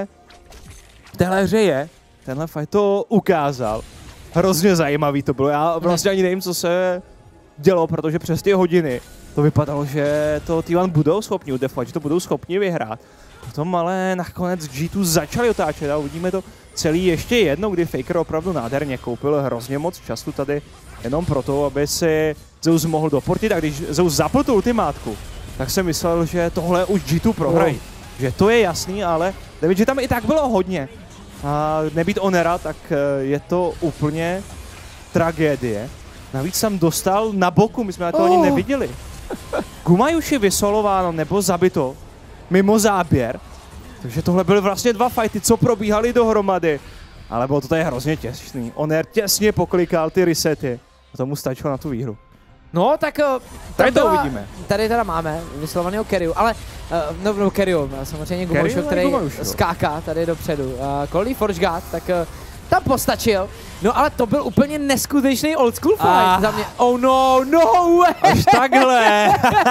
téhle hře je. Tenhle fight to ukázal. Hrozně zajímavý to bylo. Já vlastně ani nevím, co se dělo, protože přes ty hodiny to vypadalo, že to T1 budou schopni udefovat, že to budou schopni vyhrát. Potom ale nakonec G2 začali otáčet a uvidíme to celý ještě jednou, kdy Faker opravdu nádherně koupil hrozně moc času tady jenom proto, aby si Zeus mohl doportit, a když Zeus zapl tu ultimátku, tak jsem myslel, že tohle už G2 prohrají. Že to je jasný, ale David, že tam i tak bylo hodně. A nebýt Onera, tak je to úplně tragédie. Navíc jsem dostal na boku, my jsme to ani neviděli. Guma už je vysolováno nebo zabito mimo záběr. Takže tohle byly vlastně 2 fighty, co probíhaly dohromady. Ale bylo to tady hrozně těsný. Oner těsně poklikal ty resety. A tomu stačilo na tu výhru. No, tak tady to uvidíme. Tady teda máme vyslovaného Kerryu, ale no Kerryu, samozřejmě Gumošu, který skáká tady dopředu. Kolí Forge God, tak tam postačil. No ale to byl úplně neskutečný old school fight za mě. Oh no, no way! Až takhle!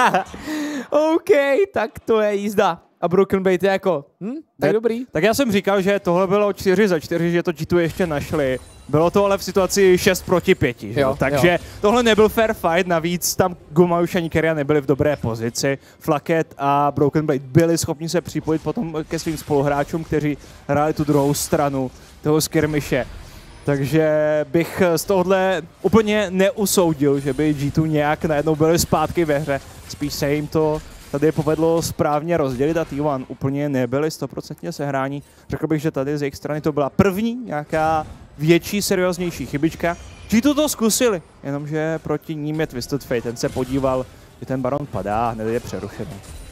OK, tak to je jízda. A Broken Blade je jako, tak dobrý. Tak já jsem říkal, že tohle bylo 4-4, že to G2 ještě našli. Bylo to ale v situaci 6-5, že? Takže tohle nebyl fair fight, navíc tam Guma už ani Keria nebyli v dobré pozici. Flaket a Broken Blade byli schopni se připojit potom ke svým spoluhráčům, kteří hráli tu druhou stranu toho skirmishe. Takže bych z tohohle úplně neusoudil, že by G2 nějak najednou byli zpátky ve hře. Spíš se jim to tady povedlo správně rozdělit a T1 úplně nebyli 100% sehrání. Řekl bych, že tady z jejich strany to byla první nějaká větší, serióznější chybička. G2 to zkusili, jenomže proti ním je Twisted Fate, ten se podíval, že ten baron padá, hned je přerušený.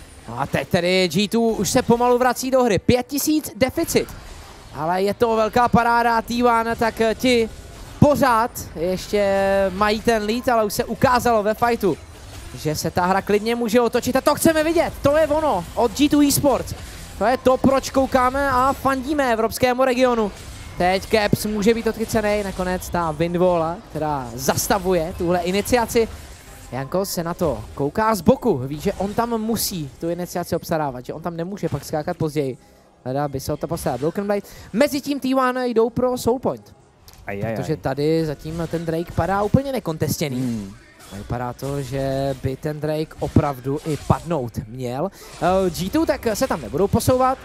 A teď tedy G2 už se pomalu vrací do hry, 5000 deficit. Ale je to velká paráda T1, tak ti pořád ještě mají ten lead, ale už se ukázalo ve fightu, že se ta hra klidně může otočit a to chceme vidět, to je ono od G2 Esports. To je to, proč koukáme a fandíme evropskému regionu. Teď Caps může být odchycený, nakonec ta Windwalla, která zastavuje tuhle iniciaci. Janko se na to kouká z boku, ví, že on tam musí tu iniciaci obstarávat, že on tam nemůže pak skákat později. Hledá by se o to postarat Broken Blade. Mezitím T1 jdou pro Soul Point. Protože tady zatím ten Drake padá úplně nekontestěný. Vypadá to, že by ten Drake opravdu i padnout měl. G2 tak se tam nebudou posouvat,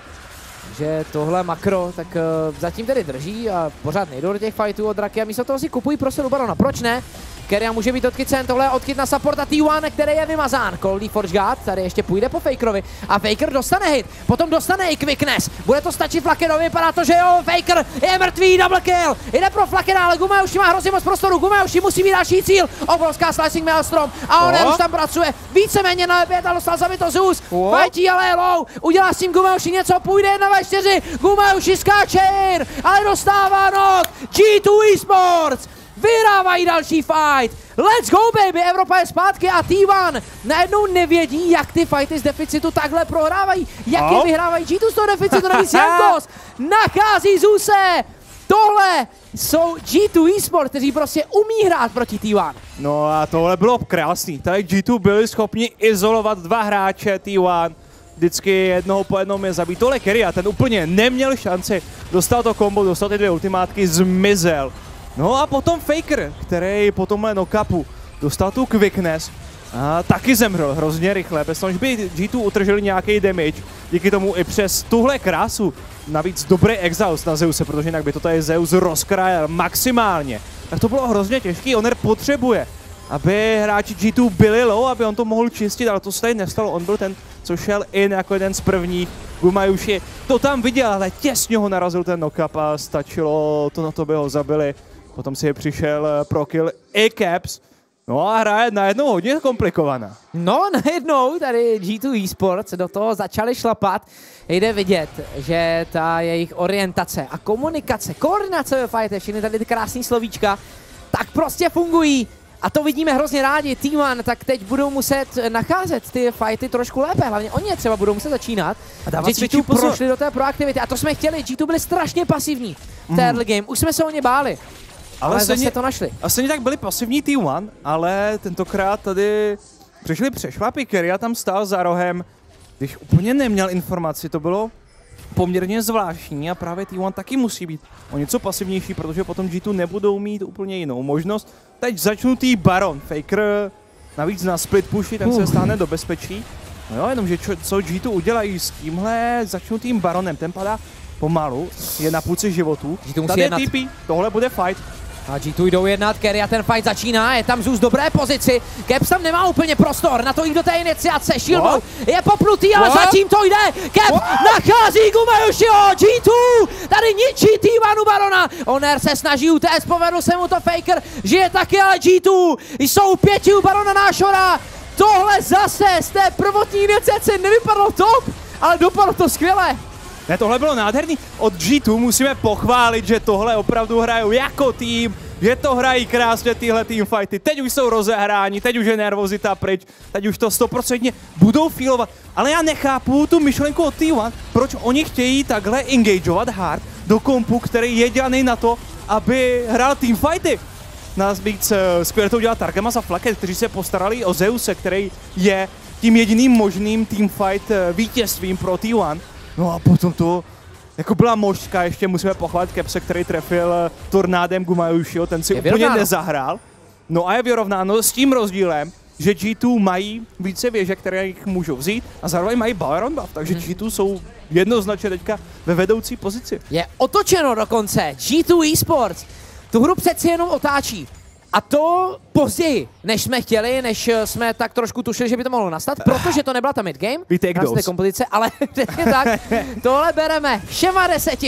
že tohle makro tak zatím tedy drží a pořád nejdou do těch fightů od Draky a místo toho si kupují prostě do barona. Proč ne? Keria může být odchycen, tohle je odchyt na supporta T1, který je vymazán. Coldly Forge God tady ještě půjde po Fakerovi a Faker dostane hit, potom dostane i quickness. Bude to stačit Flakerovi, vypadá to, že jo, Faker je mrtvý, double kill. Jde pro Flakera, ale Gumayushi má hrozně moc prostoru, Gumayushi musí být další cíl. Obrovská slicing Maelstrom a on už tam pracuje víceméně na E5 a dostal zabito Zeus. Fightí ale je low, udělá s tím Gumayushi něco, půjde 1v4, Gumayushi skáče, ale dostává knock. G2 Esports vyhrávají další fight. Let's go baby, Evropa je zpátky a T1 najednou nevědí, jak ty fighty z deficitu takhle prohrávají. Jak je vyhrávají G2 z toho deficitu, navíc Jankos nachází Zuse. Tohle jsou G2 Esports, kteří prostě umí hrát proti T1. No a tohle bylo krásný. Tady G2 byli schopni izolovat dva hráče T1. Vždycky jednoho po jednom je zabít. Tohle Keria, ten úplně neměl šanci. Dostal to kombo, dostal ty dvě ultimátky, zmizel. No a potom Faker, který po tomhle knockupu dostal tu quickness a taky zemřel hrozně rychle, bez toho, že by G2 utržili nějaký damage. Díky tomu i přes tuhle krásu, navíc dobrý exhaust na Zeuse, protože jinak by to tady Zeus rozkrajel maximálně. Tak to bylo hrozně těžký, on potřebuje, aby hráči G2 byli low, aby on to mohl čistit, ale to se tady nestalo, on byl ten, co šel in jako jeden z prvních. Gumayushi to tam viděl, ale těsně ho narazil ten knockup a stačilo to, na to by ho zabili. Potom si přišel pro kill i Caps. No a hra je najednou hodně komplikovaná. No najednou tady G2 Esports do toho začali šlapat. Jde vidět, že ta jejich orientace a komunikace, koordinace ve fightech, všechny tady ty krásný slovíčka, tak prostě fungují. A to vidíme hrozně rádi. T1 tak teď budou muset nacházet ty fighty trošku lépe. Hlavně oni je třeba budou muset začínat. A že G2 prošli do té proaktivity. A to jsme chtěli. G2 byli strašně pasivní v té early game. Už jsme se o ně báli. Ale zase to našli. A stejně tak byli pasivní T1, ale tentokrát tady přišli přešlapy. Keria tam stál za rohem, když úplně neměl informaci. To bylo poměrně zvláštní a právě T1 taky musí být o něco pasivnější, protože potom G2 nebudou mít úplně jinou možnost. Teď začnutý baron. Faker navíc na split pushy, ten se stáhne do bezpečí. No jo, jenomže co G2 udělají s tímhle začnutým baronem, ten padá pomalu, je na půlce životů. Tady je TP, tohle bude fight. A G2 jdou jednat, Keria ten fight začíná, je tam Zeus v dobré pozici. Caps tam nemá úplně prostor na to jít do té iniciace, Shieldbow je popnutý, ale zatím to jde. Caps nachází Gumayushiho, G2 tady ničí T1 barona. Oner se snaží utéct, povedl se mu to, Faker žije taky, ale G2 jsou 5 u barona Nášora. Tohle zase z té prvotní iniciace nevypadlo top, ale dopadlo to skvěle. Ne, tohle bylo nádherný. Od G2 musíme pochválit, že tohle opravdu hrajou jako tým, že to hrají krásně tyhle teamfighty. Teď už jsou rozehráni, teď už je nervozita pryč, teď už to 100% budou feelovat. Ale já nechápu tu myšlenku od T1, proč oni chtějí takhle engageovat hard do kompu, který je dělaný na to, aby hrál teamfighty. Nás víc skvěle to udělal Targamas a Flaket, kteří se postarali o Zeuse, který je tím jediným možným teamfight vítězstvím pro T1. No a potom to jako byla možka, ještě musíme pochválit Capse, který trefil tornádem Gumayushiho, ten si úplně nezahrál. No a je vyrovnáno s tím rozdílem, že G2 mají více věže, které jich můžou vzít a zároveň mají Baron buff, takže G2 jsou jednoznačně teďka ve vedoucí pozici. Je otočeno dokonce, G2 Esports tu hru přeci jenom otáčí. A to později, než jsme chtěli, než jsme tak trošku tušili, že by to mohlo nastat, protože to nebyla ta midgame, krásné kompozice, ale tak, tohle bereme všema 10.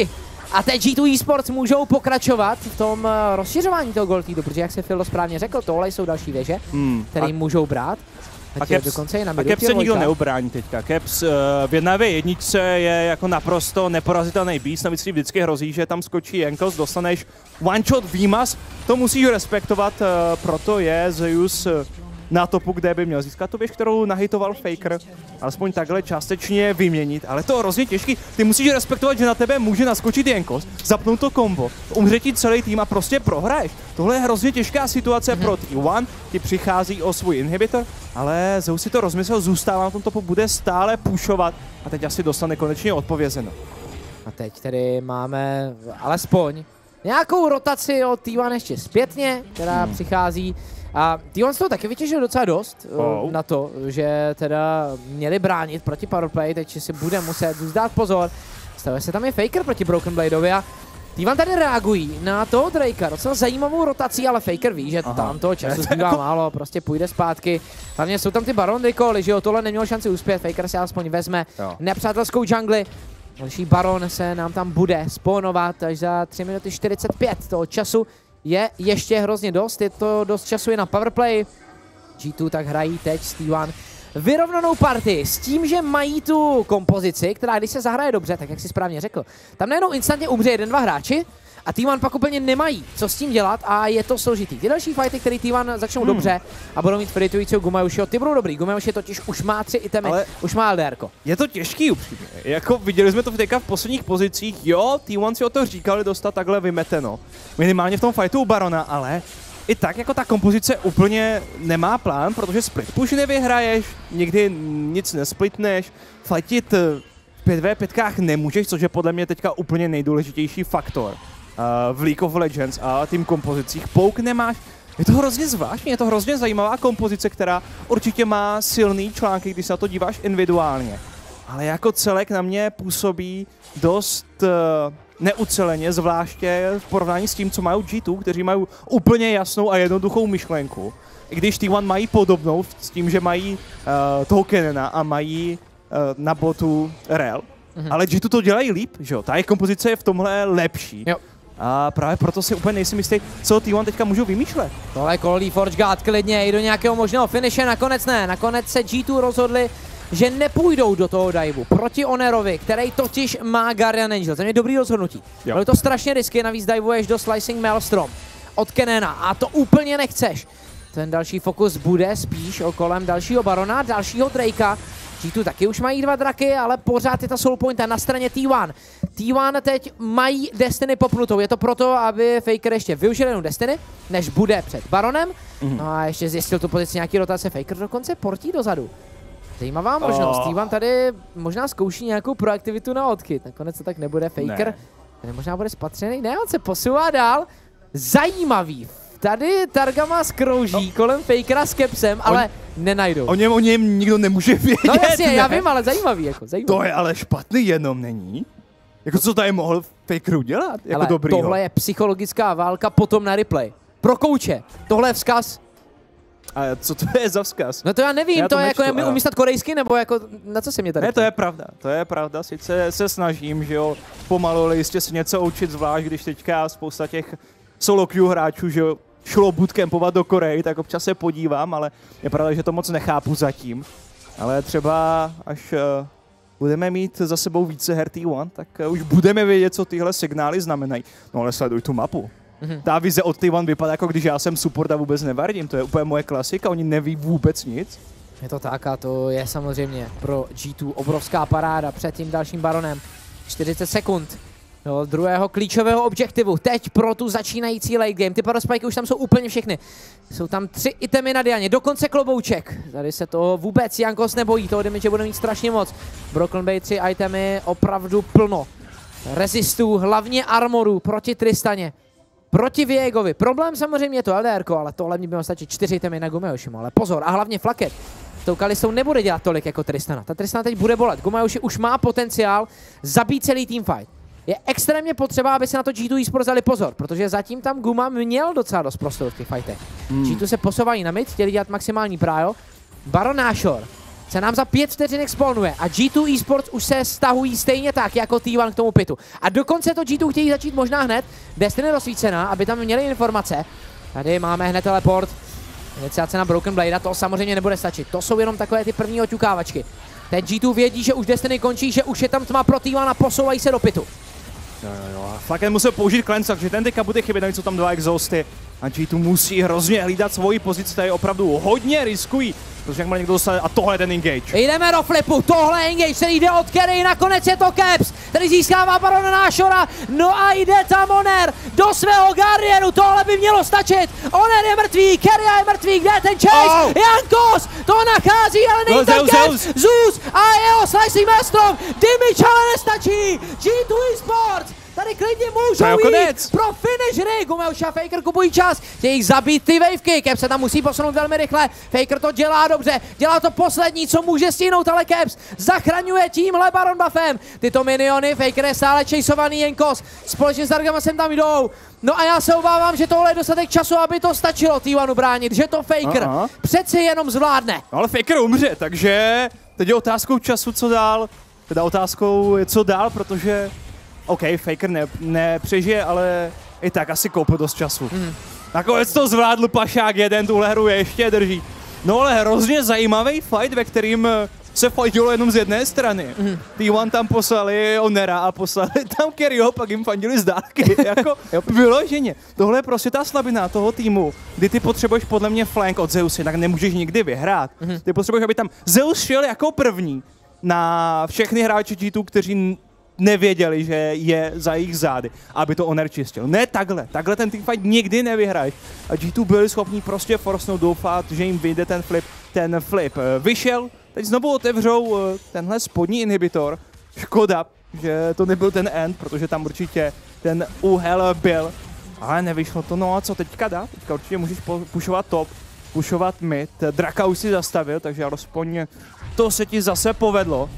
A teď G2 eSports můžou pokračovat v tom rozšiřování toho gold leadu, protože jak se Fildo správně řekl, tohle jsou další věže, které můžou brát. A Caps se nikdo neubrání teďka. Caps v 1v1 je jako naprosto neporazitelný beast, navíc si vždycky hrozí, že tam skočí Jankos, dostaneš one shot výmaz, to musíš respektovat, proto je Zeus na topu, kde by měl získat tu věc, kterou nahitoval Faker, alespoň takhle částečně vyměnit, ale to je hrozně těžký. Ty musíš respektovat, že na tebe může naskočit Jankos, zapnout to kombo, umře ti celý tým a prostě prohraješ. Tohle je hrozně těžká situace pro T1, ti přichází o svůj inhibitor, ale Zeus si to rozmyslel, zůstává na tom topu, bude stále pushovat a teď asi dostane konečně odpovězeno. A teď tedy máme alespoň nějakou rotaci od T1 ještě zpětně, která přichází. A T1 z toho taky vytěžil docela dost na to, že teda měli bránit proti Powerplay, teď si bude muset dát pozor. Stavuje se tam je Faker proti Broken Bladeovi a T1 tady reagují na toho Drakea, docela zajímavou rotací, ale Faker ví, že tam toho času zbývá málo, prostě půjde zpátky. Hlavně jsou tam ty Baron Recally, že jo, tohle neměl šanci uspět, Faker si alespoň vezme nepřátelskou jungli. Další Baron se nám tam bude spawnovat až za 3 minuty 45 toho času. Je ještě hrozně dost, je to dost času i na powerplay. G2 tak hrají teď s T1 vyrovnanou partii s tím, že mají tu kompozici, která když se zahraje dobře, tak jak si správně řekl, tam najednou instantně umře 1-2 hráči a T1 pak úplně nemají co s tím dělat a je to složitý. Ty další fighty, které T1 začnou dobře a budou mít feditujícího Gumayušiho, ty budou dobrý. Gumayuši totiž už má 3 itemy, ale už má LDRko. Je to těžký upřímně. Jako viděli jsme to teďka v posledních pozicích, jo, T1 si o to říkali dostat takhle vymeteno. Minimálně v tom fightu u Barona, ale i tak jako ta kompozice úplně nemá plán, protože split push nevyhraješ, nikdy nic nesplitneš, fightit v 5v5kách nemůžeš, což je podle mě teďka úplně nejdůležitější faktor v League of Legends a tým kompozicích. Poke nemáš, je to hrozně zvláštní, je to hrozně zajímavá kompozice, která určitě má silný články, když se na to díváš individuálně. Ale jako celek na mě působí dost neuceleně, zvláště v porovnání s tím, co mají G2, kteří mají úplně jasnou a jednoduchou myšlenku. I když T1 mají podobnou s tím, že mají toho Cannona a mají na botu Rel. Ale G2 to dělají líp, že jo? Ta jejich kompozice je v tomhle lepší. Jo. A právě proto si úplně nejsem jistý, co T1 teďka můžou vymýšlet. Tohle kolí Forge God klidně i do nějakého možného finishe, nakonec ne. Nakonec se G2 rozhodli, že nepůjdou do toho diveu proti Onerovi, který totiž má Guardian Angel. To je dobrý rozhodnutí. Bylo to strašně risky, navíc divuješ do Slicing Maelstrom od Cannona a to úplně nechceš. Ten další fokus bude spíš kolem dalšího Barona, dalšího Drakea. G2 taky už mají 2 draky, ale pořád je ta soul pointa na straně T1. T1 teď mají Destiny popnutou, je to proto, aby Faker ještě využil jenom Destiny, než bude před Baronem. No a ještě zjistil tu pozici nějaký rotace, Faker dokonce portí dozadu. Zajímavá možnost, T1 tady možná zkouší nějakou proaktivitu na odchyt, nakonec to tak nebude, Faker tady možná bude spatřený, ne, on se posouvá dál, zajímavý. Tady Targama skrouží kolem Fakera s Capsem, ale nenajdou. O něm nikdo nemůže vědět. No jasně, já vím, ale zajímavý, jako zajímavý. To je ale špatný jenom, není? Jako co tady mohl Faker udělat? Jako dobrýho? Tohle je psychologická válka potom na replay. Pro kouče, tohle je vzkaz. A co to je za vzkaz? No to já nevím, to je jako umístat korejsky, nebo jako, na co se mě tady? Ne, to je pravda, sice se snažím, že jo, pomalu, ale jistě si něco učit, zvlášť když teďka spousta těch solo queue hráčů, že jo, šlo bootcampovat do Koreji, tak občas se podívám, ale je pravda, že to moc nechápu zatím. Ale třeba až budeme mít za sebou více her T1, tak už budeme vědět, co tyhle signály znamenají. No ale sleduj tu mapu. Ta vize od T1 vypadá, jako když já jsem support a vůbec nevardím. To je úplně moje klasika, oni neví vůbec nic. Je to tak a to je samozřejmě pro G2 obrovská paráda před tím dalším Baronem. 40 sekund do druhého klíčového objektivu. Teď pro tu začínající late game. Ty paraspajky už tam jsou úplně všechny. Jsou tam 3 itemy na Dianě, dokonce klobouček. Tady se toho vůbec Jankos nebojí, toho damage bude mít strašně moc. Broken Bay 3 itemy opravdu plno. Resistů, hlavně armorů proti Tristaně. Proti Viegovi. Problém samozřejmě je to LDRko, ale tohle mi bylo stačit 4 itemy na Gumayushimu. Ale pozor, a hlavně Flaket. S tou Kalistou nebude dělat tolik jako Tristana. Ta Tristana teď bude bolet. Gumayushi už má potenciál zabít celý teamfight. Je extrémně potřeba, aby se na to G2 eSports dali pozor, protože zatím tam Guma měl docela dost prostoru v těch fightech. G2 se posouvají na mid, chtěli dělat maximální prájo. Baron Nashor se nám za 5 vteřinek spolnuje a G2 eSports už se stahují stejně tak jako T1 k tomu pitu. A dokonce to G2 chtějí začít možná hned, Destiny rozsvícená, aby tam měli informace. Tady máme hned teleport, iniciace na Broken Blade, a to samozřejmě nebude stačit. To jsou jenom takové ty první oťukávačky. Teď G2 vědí, že už Destiny končí, že už je tam tma pro T1 a posouvají se do pitu. Jo. Flaken musel použít Cleanse, takže ten teďka bude chybět, jsou tam 2 exhausty. A G2 musí hrozně hlídat svoji pozici, tady opravdu hodně riskují. Protože jak má někdo dostane, a tohle je ten engage. Jdeme do flipu, tohle je engage, který jde od Kerry, nakonec je to Caps, který získává Barona Nášora, no a jde tam Oner do svého Guardianu, tohle by mělo stačit, Oner je mrtvý, Kerry je mrtvý, kde je ten chase, Jankos to nachází, ale není tam Caps, Zeus a jeho slicing Maelstrom, damage ale nestačí, G2 eSports. Tady klidně můžou jít pro finish rig. Gumeuši a Faker kupují čas, chtějí zabít ty wavky. Caps se tam musí posunout velmi rychle. Faker to dělá dobře, dělá to poslední, co může stihnout, ale Caps zachraňuje tímhle Baron buffem. Tyto miniony, Faker je stále chaseovaný, Jankos společně s Argamasem tam jdou. No a já se obávám, že tohle je dostatek času, aby to stačilo T1 bránit, že to Faker přeci jenom zvládne. No ale Faker umře, takže teď je otázkou času, co dál. Teda otázkou je, co dál, protože OK, Faker nepřežije, ale i tak asi koupil dost času. Nakonec to zvládl pašák jeden, tuhle hru ještě drží. No ale hrozně zajímavý fight, ve kterým se fightilo jenom z jedné strany. T1 tam poslali Onera a poslali tam Kerryho, pak jim fandili z dálky. Jako vyloženě. Tohle je prostě ta slabina toho týmu, kdy ty potřebuješ podle mě flank od Zeusy, tak nemůžeš nikdy vyhrát. Ty potřebuješ, aby tam Zeus šel jako první na všechny hráče G2, kteří nevěděli, že je za jejich zády, aby to Oner čistil. Ne takhle ten teamfight nikdy nevyhraješ. A G2 byli schopni prostě forsnout, doufat, že jim vyjde ten flip. Ten flip vyšel, teď znovu otevřou tenhle spodní inhibitor. Škoda, že to nebyl ten end, protože tam určitě ten úhel byl. Ale nevyšlo to, no a co teďka dá? Teďka určitě můžeš pušovat top, pušovat mid. Draka už si zastavil, takže alespoň to se ti zase povedlo.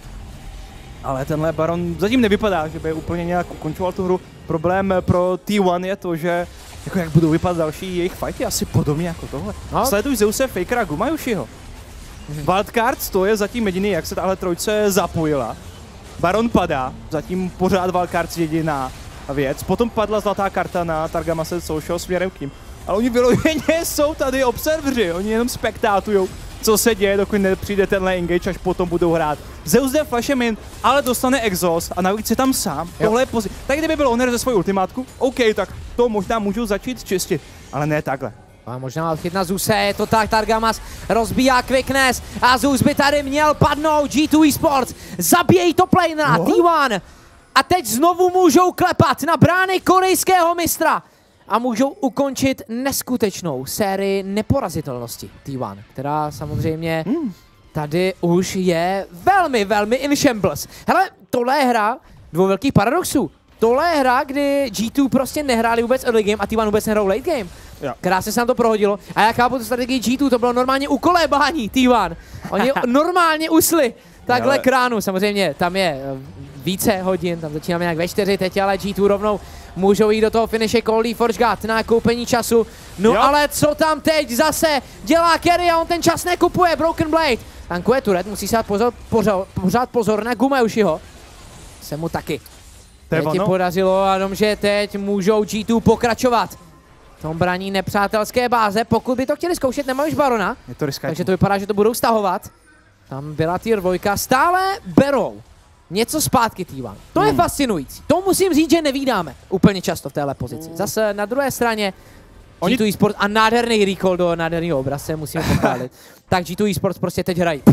Ale tenhle Baron zatím nevypadá, že by úplně nějak ukončoval tu hru. Problém pro T1 je to, že jako jak budou vypadat další jejich fighty, asi podobně jako tohle. No. Sleduj Zeuse, Fakera, Gumeušiho. Wildcards, to je zatím jediný, jak se tahle trojce zapojila. Baron padá, zatím pořád Wildcards jediná věc. Potom padla zlatá karta na Targamase Social směrem k ním. Ale oni vyloženě jsou tady observeři, oni jenom spektátujou, co se děje, dokud nepřijde tenhle engage, až potom budou hrát. Zeus jde flashem in, ale dostane exhaust a navíc je tam sám. Tohle je tak kdyby byl Oner ze svojí ultimátku, OK, tak to možná můžu začít čistit, ale ne takhle. A možná odchyt na Zeuse, je to tak, Targamas rozbíjá Quickness a Zeus by tady měl padnout, G2 eSports zabíjejí top lanera, T1 a teď znovu můžou klepat na brány korejského mistra a můžou ukončit neskutečnou sérii neporazitelnosti T1, která samozřejmě tady už je velmi in shambles. Hele, tohle je hra dvou velkých paradoxů. Tohle je hra, kdy G2 prostě nehráli vůbec early game a T1 vůbec nehrál late game. Krásně se nám to prohodilo. A já chápu tu strategii G2, to bylo normálně ukolébání T1. Oni normálně usli takhle kránu. Samozřejmě tam je více hodin, tam začínáme nějak ve 4 teď, ale G2 rovnou můžou jít do toho finiše Coldly Forge God na koupení času. No ale co tam teď zase dělá Kerry a on ten čas nekupuje, Broken Blade. Tankuje turret, musí se dát pořád pozor na Gumeušiho. Se mu taky teď podařilo, že teď můžou G2 pokračovat v tom braní nepřátelské báze. Pokud by to chtěli zkoušet, nemají Barona, je to riskantní. Takže to vypadá, že to budou stahovat. Tam byla tier 2, stále berou něco zpátky T1. To je fascinující. To musím říct, že nevídáme úplně často v téhle pozici. Zase na druhé straně G2 eSports a nádherný recall do nádherného obrazce, musíme pochválit. Tak G2 eSports prostě teď hrají.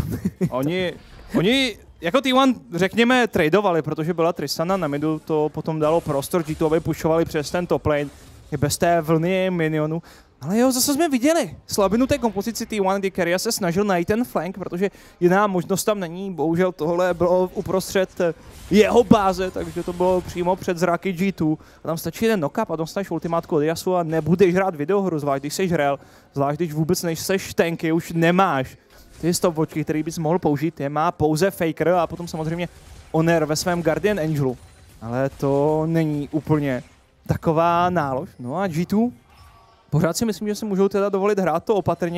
Oni jako T1, řekněme, tradovali, protože byla Tristana na midu, to potom dalo prostor G2, aby pušovali přes ten top lane, bez té vlny minionů. Ale jo, zase jsme viděli slabinu té kompozici T1, kdy Keria se snažil najít ten flank, protože jiná možnost tam není. Bohužel tohle bylo uprostřed jeho báze, takže to bylo přímo před zraky G2. A tam stačí jeden knock-up a dostaneš ultimátku od Yasuo a nebudeš hrát videohru, zvlášť když seš hrel, zvlášť když vůbec nejseš tanky, už nemáš ty stopwatchy, který bys mohl použít, je má pouze Faker a potom samozřejmě Oner ve svém Guardian Angelu. Ale to není úplně taková nálož. No a G2 pořád si myslím, že si můžou teda dovolit hrát to opatrně.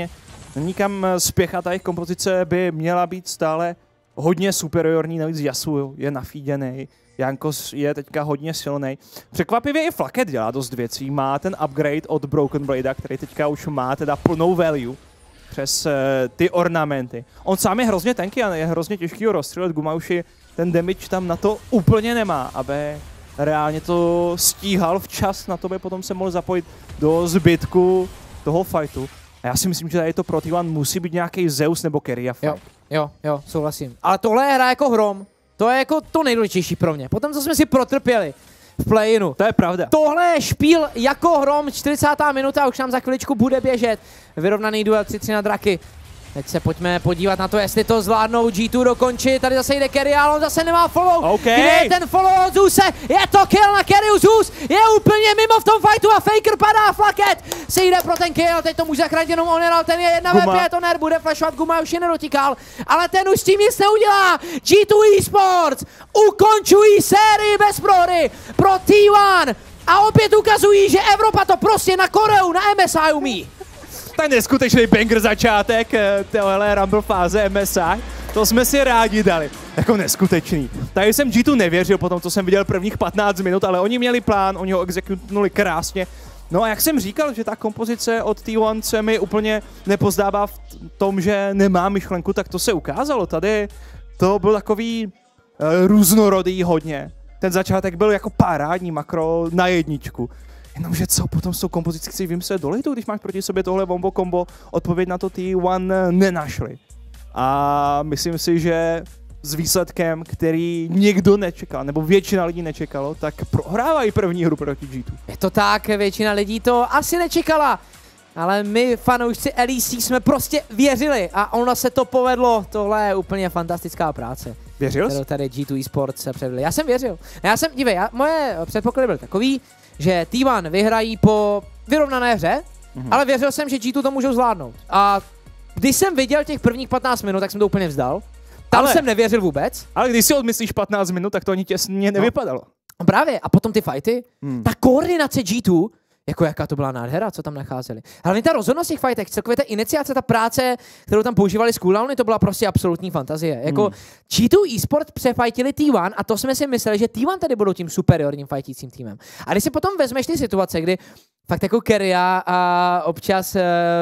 nikam spěchat, a jejich kompozice by měla být stále hodně superiorní, navíc Yasuo je nafíděný, Jankos je teďka hodně silný. Překvapivě i Flaket dělá dost věcí, má ten upgrade od Broken Blade, který teďka už má teda plnou value přes ty ornamenty. On sám je hrozně tenký a je hrozně těžký ho rozstřelit, Gumauši ten damage tam na to úplně nemá, aby reálně to stíhal včas, na to by potom se mohl zapojit do zbytku toho fightu. A já si myslím, že tady to pro T1 musí být nějaký Zeus nebo Keria fight. Jo, souhlasím. Ale tohle je hra jako hrom. To je jako to nejdůležitější pro mě. Potom, co jsme si protrpěli v play-inu. To je pravda. Tohle je špíl jako hrom, 40. minuta, už nám za chviličku bude běžet. Vyrovnaný duel 3-3 na draky. Teď se pojďme podívat na to, jestli to zvládnou G2 dokončit. Tady zase jde Kerry, ale on zase nemá follow. Okay. Kde je ten follow od Zeuse? Je to kill na Kerry, Zeus je úplně mimo v tom fightu a Faker padá, Flaket se jde pro ten kill, teď to může zachránit jenom Oner, ale ten je 1v5, Oner bude flashovat, Guma už je nedotíkal, ale ten už s tím nic neudělá. G2 Esports ukončují sérii bez prohry pro T1 a opět ukazují, že Evropa to prostě na Koreu, na MSI umí. To je neskutečný banger začátek téhle Rumble fáze MSI. To jsme si rádi dali. Jako neskutečný. Tady jsem G2 nevěřil po tom, co jsem viděl prvních 15 minut, ale oni měli plán, oni ho exekutnuli krásně. No a jak jsem říkal, že ta kompozice od T1 se mi úplně nepozdává v tom, že nemá myšlenku, tak to se ukázalo. Tady to byl takový různorodý hodně. Ten začátek byl jako parádní makro na jedničku. Jenomže co potom s tou kompozicí si vymyslet do litu, když máš proti sobě tohle bombo kombo, odpověď na to T1 nenašli. A myslím si, že s výsledkem, který nikdo nečekal, nebo většina lidí nečekalo, tak prohrávají první hru proti G2. Je to tak, většina lidí to asi nečekala. Ale my, fanoušci LEC, jsme prostě věřili a ono se to povedlo. Tohle je úplně fantastická práce. Věřil jsi? Kterou tady G2 Esports předvedli. Já jsem věřil. Moje předpoklady byly takový, že T1 vyhrají po vyrovnané hře, ale věřil jsem, že G2 to můžou zvládnout. A když jsem viděl těch prvních 15 minut, tak jsem to úplně vzdal. Tam jsem nevěřil vůbec. Ale když si odmyslíš 15 minut, tak to ani těsně nevypadalo. No právě, a potom ty fighty, ta koordinace G2, jako jaká to byla nádhera, co tam nacházeli. Hlavně ta rozhodnost těch fightech, celkově ta iniciace, ta práce, kterou tam používali z cooldowny, to byla prostě absolutní fantazie. Jako G2 Esport přefajtili T1 a to jsme si mysleli, že T1 tady budou tím superiorním fightícím týmem. A když si potom vezmeš ty situace, kdy fakt jako Keria a občas,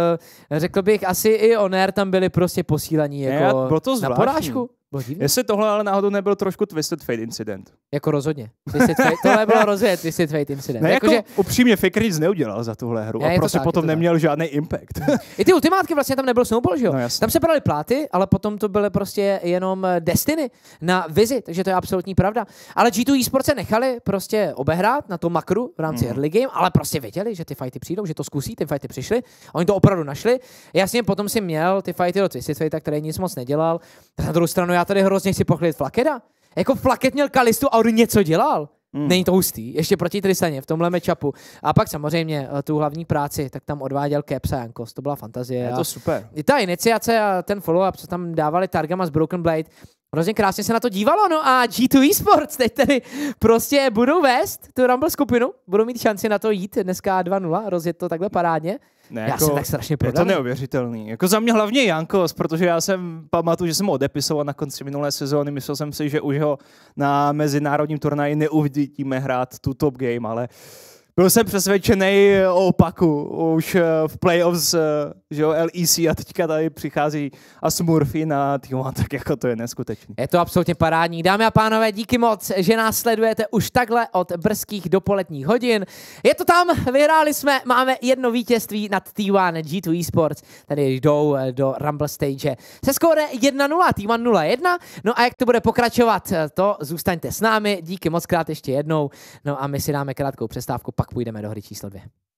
řekl bych, asi i Oner tam byli prostě posílení jako bylo to na porážku. Jestli tohle ale náhodou nebyl trošku Twisted Fate incident. Jako rozhodně. Tohle bylo rozhodně Twisted Fate incident. Ne, jako upřímně Faker nic neudělal za tuhle hru a prostě potom neměl žádný impact. I ty ultimátky vlastně tam nebyl snowball, že jo? No, tam se brali pláty, ale potom to byly prostě jenom Destiny na Vizi, takže to je absolutní pravda. Ale G2 Esports se nechali prostě obehrát na tom makru v rámci early game, ale prostě věděli, že ty fighty přijdou, že to zkusí, ty fighty přišly. Oni to opravdu našli. Jasně, potom si měl ty fighty do Twisted Fate, který nic moc nedělal. Na druhou stranu já tady hrozně chci pochválit Flakeda. Jako Flaket měl Kalistu a on něco dělal. Není to hustý, ještě proti Tristaně v tomhle matchupu. A pak samozřejmě tu hlavní práci, tak tam odváděl Caps a Jankos, to byla fantazie. Je to super. I ta iniciace a ten follow-up, co tam dávali Targama z Broken Blade, hrozně krásně se na to dívalo, no a G2 Esports teď tedy prostě budou vést tu Rumble skupinu, budou mít šanci na to jít dneska 2-0, rozjet to takhle parádně. Ne, já jako, jsem tak strašně prodaný. Je to neuvěřitelný. Jako za mě hlavně Jankos, protože já jsem pamatuju, že jsem ho odepisoval na konci minulé sezóny. Myslel jsem si, že už ho na mezinárodním turnaji neuvidíme hrát tu top game, ale byl jsem přesvědčený o opaku. Už v playoffs, že jo, LEC a teďka tady přichází a Smurfy na T1, tak jako to je neskutečný. Je to absolutně parádní. Dámy a pánové, díky moc, že nás sledujete už takhle od brzkých dopoledních hodin. Je to tam, vyhráli jsme, máme jedno vítězství nad T1 G2 Esports, tady jdou do Rumble stage se skóre 1-0, T1 0-1. No a jak to bude pokračovat, to zůstaňte s námi, díky moc krát ještě jednou. No a my si dáme krátkou přestávku, pak půjdeme do hry číslo 2.